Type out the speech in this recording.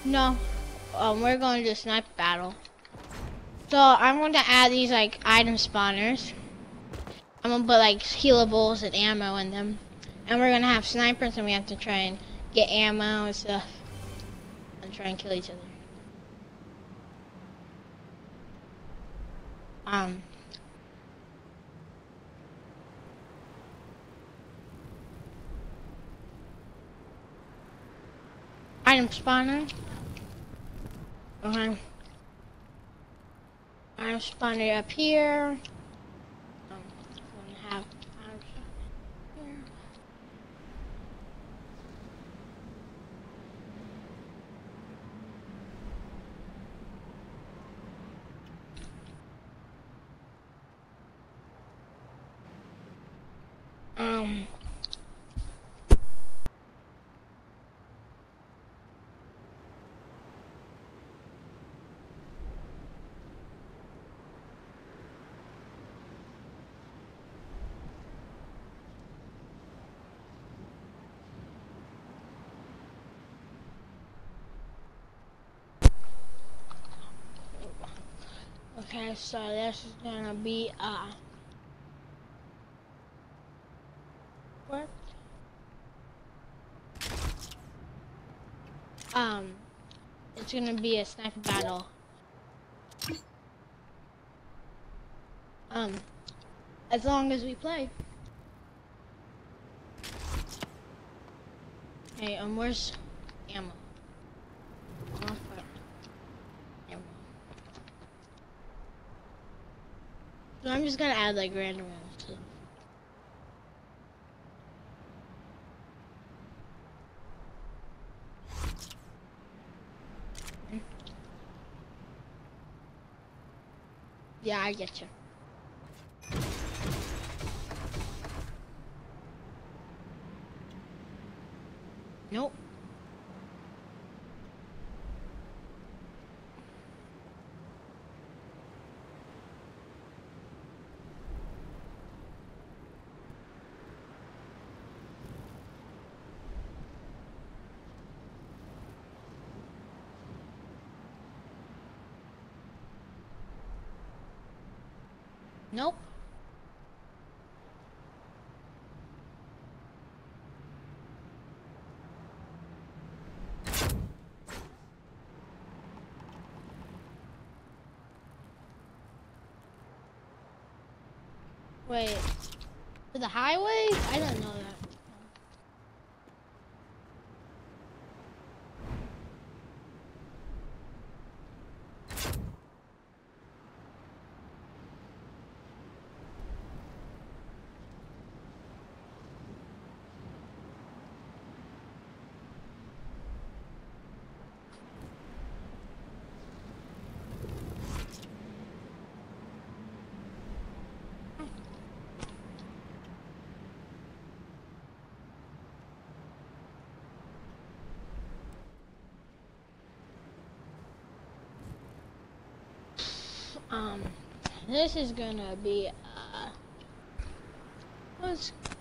No, we're going to do a sniper battle. So I'm going to add these like item spawners. I'm gonna put like healables and ammo in them, and we're gonna have snipers, and we have to try and get ammo and stuff, and try and kill each other. Item spawner. Okay. Item spawner up here. We're gonna have item spawner here. Okay, so this is gonna be what? It's gonna be a sniper battle. As long as we play. Hey, where's ammo? Ammo. So I'm just gonna add like random rounds. Yeah, I get you. Nope. Nope. Wait. For the highway? I don't know that. This is gonna be, let's